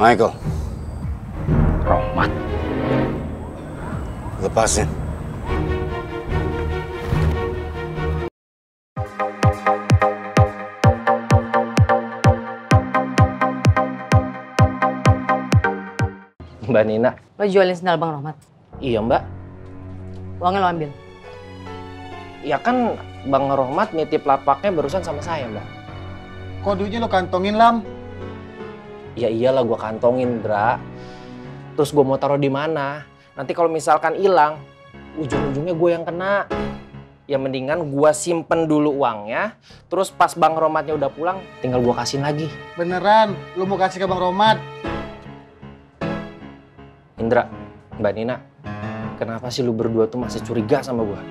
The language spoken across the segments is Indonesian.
Michael. Rohmat. Lepasin. Mbak Nina. Lo jualin sendal Bang Rohmat? Iya Mbak. Uangnya lo ambil? Ya kan Bang Rohmat nitip lapaknya barusan sama saya Mbak. Kok duitnya lo kantongin, Lam? Ya iyalah gua kantongin, Dra. Terus gua mau taruh di mana? Nanti kalau misalkan hilang, ujung-ujungnya gue yang kena. Ya mendingan gua simpen dulu uangnya, terus pas Bang Rohmatnya udah pulang, tinggal gua kasihin lagi. Beneran, lo mau kasih ke Bang Rohmat? Indra, Mbak Nina, kenapa sih lu berdua tuh masih curiga sama gua?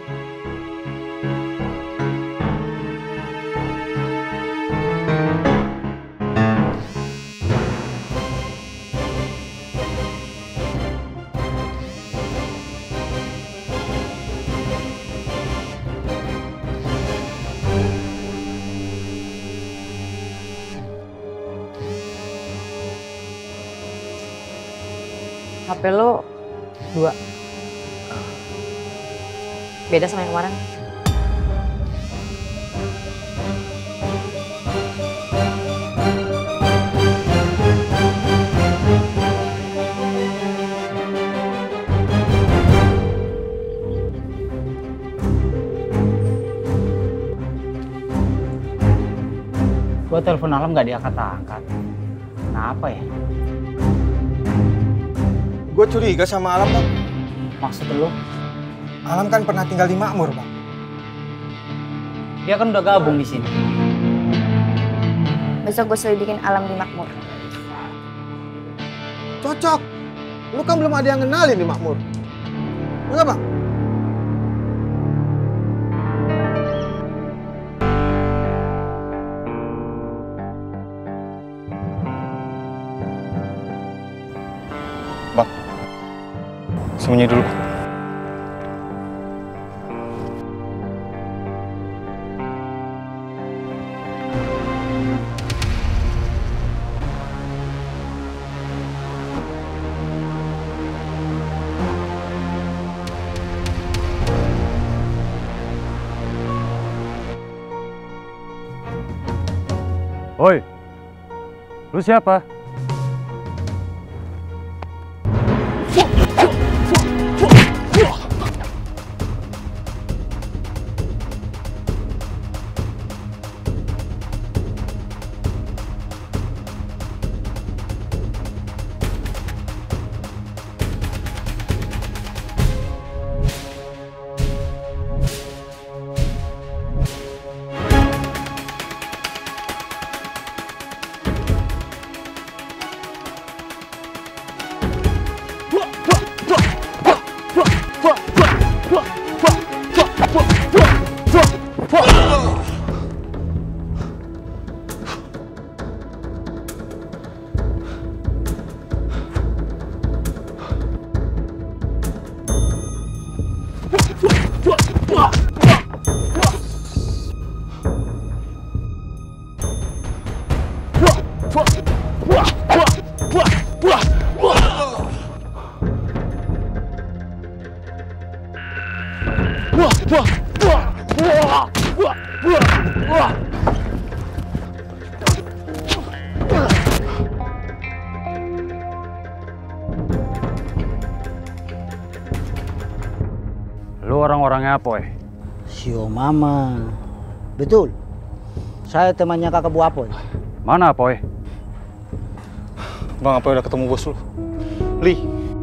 HP lo 2. Beda sama yang kemarin. Gua telepon Alam nggak diangkat-angkat. Kenapa ya? Gue curiga sama Alam, Bang. Maksud lu? Alam kan pernah tinggal di Makmur, Bang. Dia kan udah gabung di sini. Besok gue selidikin Alam di Makmur. Cocok. Lu kan belum ada yang kenalin di Makmur. Enggak, Bang? Bang, sembunyi dulu. Oi, lu siapa? Lu orang-orangnya apa, Sio Mama. Betul. Saya temannya kakak Bu Apoy. Mana Apoy? Bang, apa udah ketemu bos lu? Li.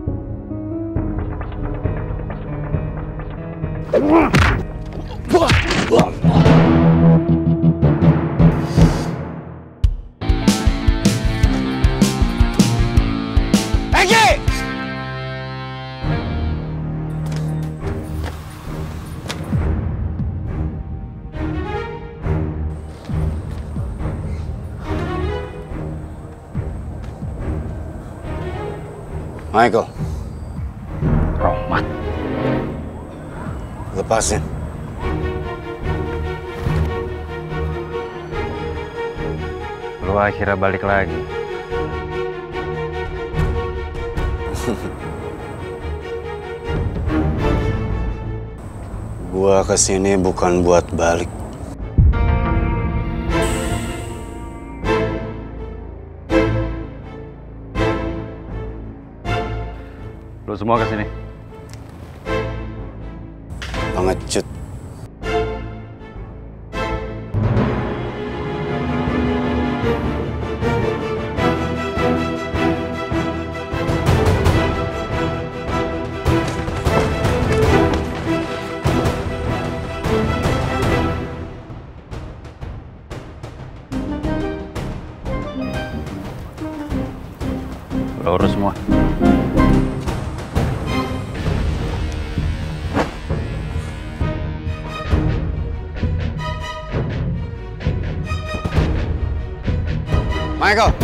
Michael. Rohmat. Lepasin. Lu akhirnya balik lagi. Gua kesini bukan buat balik. Lu semua kesini. Pengecut. Lu urus semua. Michael.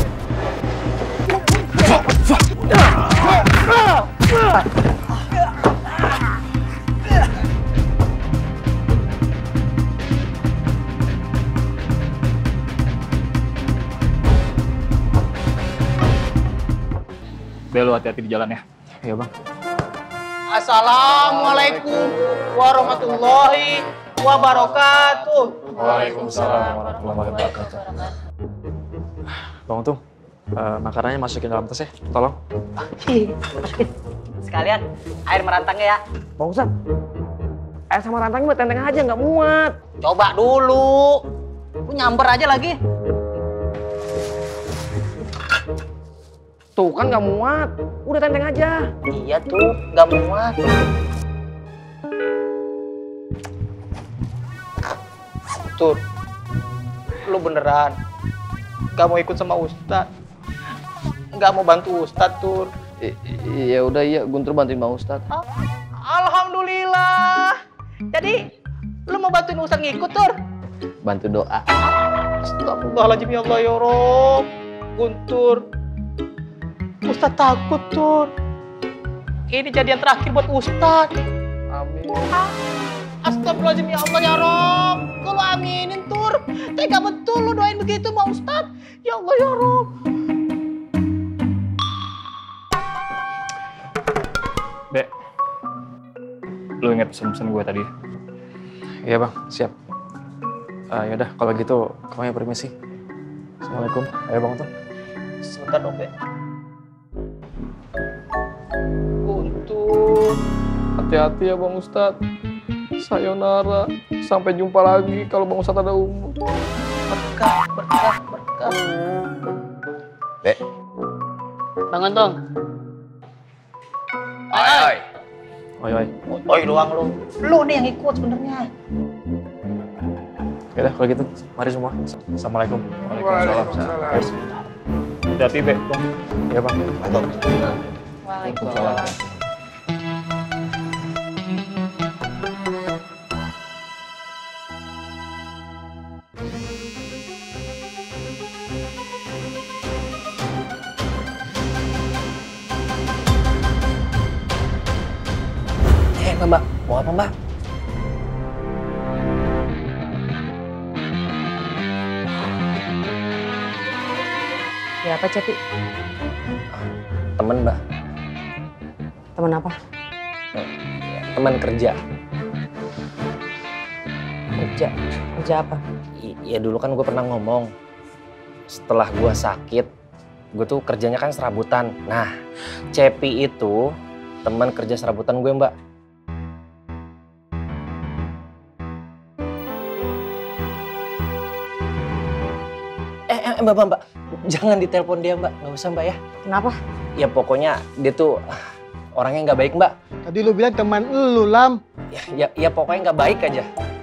Bel, hati-hati di jalan ya. Iya bang. Assalamualaikum warahmatullahi wabarakatuh. Waalaikumsalam warahmatullahi wabarakatuh. Bang Untung, makanannya masukin dalam tas ya, tolong. Sekalian air merantangnya ya. Bang Ustadz, air sama rantangnya buat tenteng aja, nggak muat. Coba dulu. Lu nyamber aja lagi. Tuh kan nggak muat, udah tenteng aja. Iya tuh, nggak muat. Tur, lu beneran nggak mau ikut sama Ustadz? Nggak mau bantu Ustadz, Tur? Iya udah iya, Guntur bantuin Bang Ustadz. Alhamdulillah. Jadi, lu mau bantuin Ustadz ngikut, Tur? Bantu doa. Astagfirullahaladzim, ya Allah, ya Rob. Guntur, Ustadz takut, Tur. Ini jadi yang terakhir buat Ustadz. Amin. Astagfirullahaladzim, ya Allah, ya Rob. Kalau aminin, Tur. Tega betul lu doain begitu sama Ustadz. Ya Allah, ya Rob. Dek, lu inget pesan-pesan gue tadi? Iya bang, siap. Yaudah, kalau gitu kami permisi. Assalamualaikum. Ayo Bang Untung. Sebentar dong, Be. Guntur. Hati-hati ya Bang Ustadz. Sayonara. Sampai jumpa lagi kalau Bang Ustadz ada umur. Berkah, berkah, berkah. Be. Bang Untung. Oi. Oi, oi. Oi doang lu. Lu nih yang ikut sebenarnya. Yaudah, kalau gitu, mari semua. Assalamualaikum. Waalaikumsalam. Hati-hati, Be. Iya Bang. Waalaikumsalam. Mbak, mau apa Mbak? Siapa, Cepi? Temen Mbak. Temen apa? Teman kerja. Kerja. Kerja apa? Ya dulu kan gue pernah ngomong, setelah gue sakit, gue tuh kerjanya kan serabutan. Nah, Cepi itu teman kerja serabutan gue Mbak. Mbak, jangan ditelepon dia Mbak, nggak usah Mbak ya. Kenapa? Ya pokoknya dia tuh orangnya nggak baik Mbak. Tadi lu bilang teman lu, Lam. Ya pokoknya nggak baik aja.